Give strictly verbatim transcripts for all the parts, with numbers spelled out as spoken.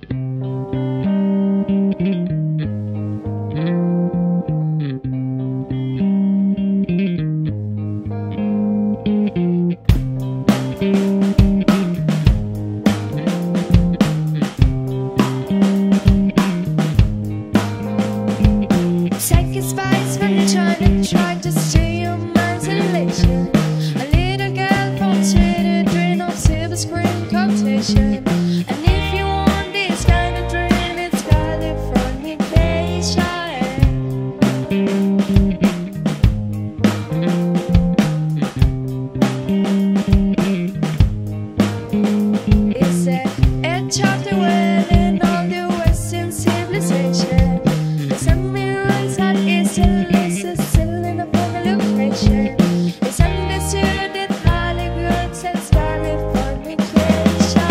Sacrifice when you're trying to try to stay your mind's elation. A little girl from children of silver screen competition. And if you want this kind of dream, it's Californication. It's a edge of the world and all the Western civilization. It's a It's a still in a funny location. It's understood that Hollywood says Californication.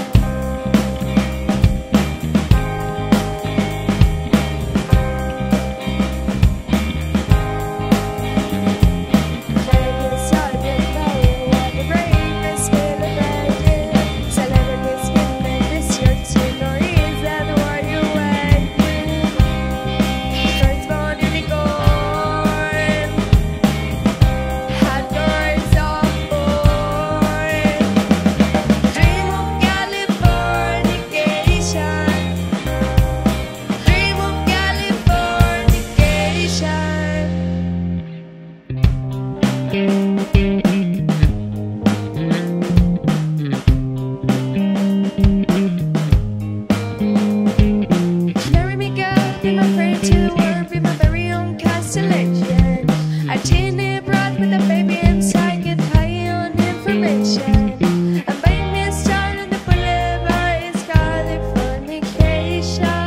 Players are getting low while the brain is still emerging. Celebrities can make this your tune, or is that what you're waiting? Firstborn in the gold. Hot girls on board. Dream of Californication. Dream of Californication. Marry me, girl, be my friend to work, be my very own constellation. I tin it broad with a baby inside, get high on information. And buy me a star on the boulevard, it's Californication.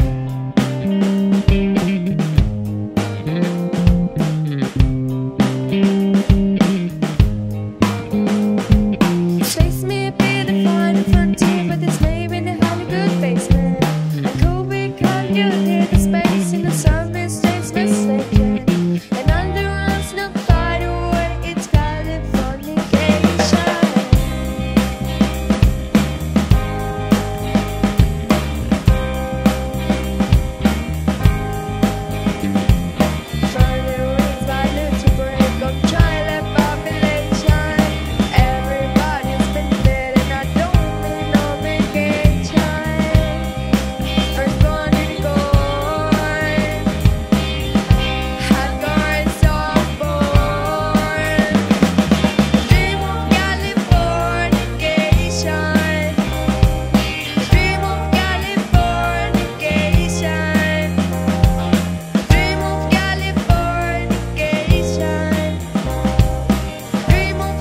Space may be the final frontier, but it's maybe in the Hollywood basement. And cool because you hear the space in the sun, mistakes mistaken. And under us, no fight away, it's Californication. Further wings by little break of child population. Everybody's been dead and I don't need no vacation. Firstborn in gold. Hot girls on board. Dream of Californication. Dream of Californication. Dream of Californication. Dream of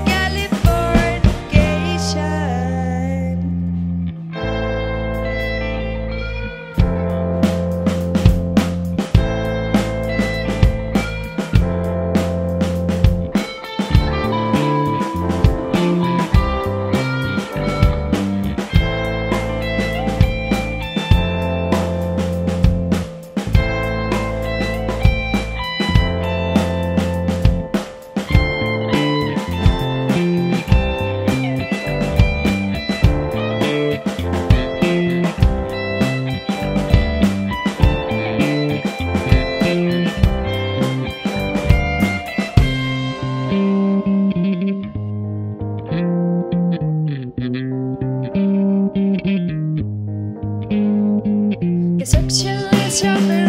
It's actually shopping